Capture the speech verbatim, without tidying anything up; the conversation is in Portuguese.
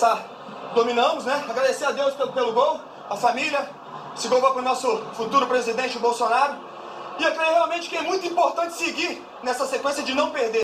passar, dominamos, né? Agradecer a Deus pelo, pelo gol, a família. Esse gol vai para o nosso futuro presidente Bolsonaro. E eu creio realmente que é muito importante seguir nessa sequência de não perder.